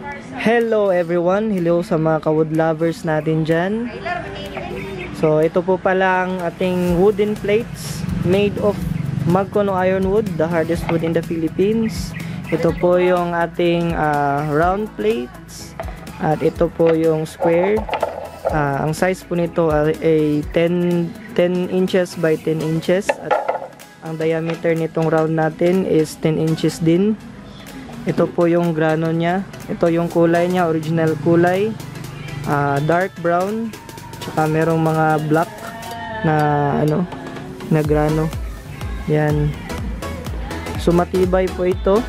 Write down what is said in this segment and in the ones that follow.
Hello everyone, hello sa mga ka-wood lovers natin dyan. So ito po pala ang ating wooden plates made of Magkono ironwood, the hardest wood in the Philippines. Ito po yung ating round plates at ito po yung square. Ang size po nito ay 10 inches by 10 inches at ang diameter nitong round natin is 10 inches din. Ito po yung grano niya. Ito yung kulay niya, original kulay. Dark brown. Tsaka merong mga black na na grano. Yan. So matibay po ito.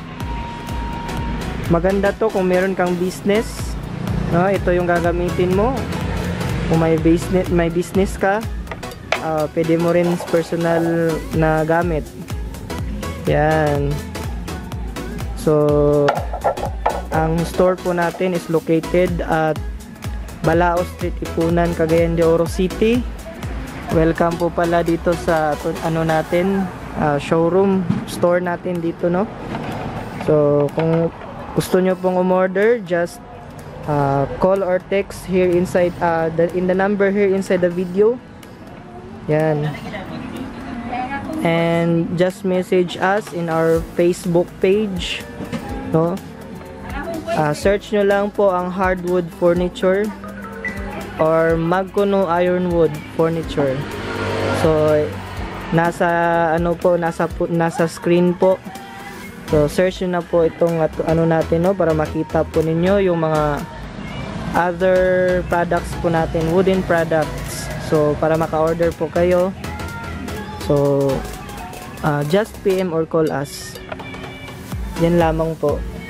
Maganda to kung meron kang business. No, ito yung gagamitin mo. Kung may business ka, pwede mo rin personal na gamit. Yan. So, ang store po natin is located at Balao Street, Ipunan, Cagayan de Oro City. Welcome po pala dito sa showroom, store natin dito, no? So, kung gusto nyo pong umorder, just call or text here inside, in the number here inside the video. Yan. And just message us in our Facebook page, no? Search nyo lang po ang hardwood furniture or Magkono ironwood furniture. So nasa screen po. So search nyo na po itong natin, no, para makita po ninyo yung mga other products po natin, wooden products. So para maka-order po kayo, so just PM or call us. Yan lamang po.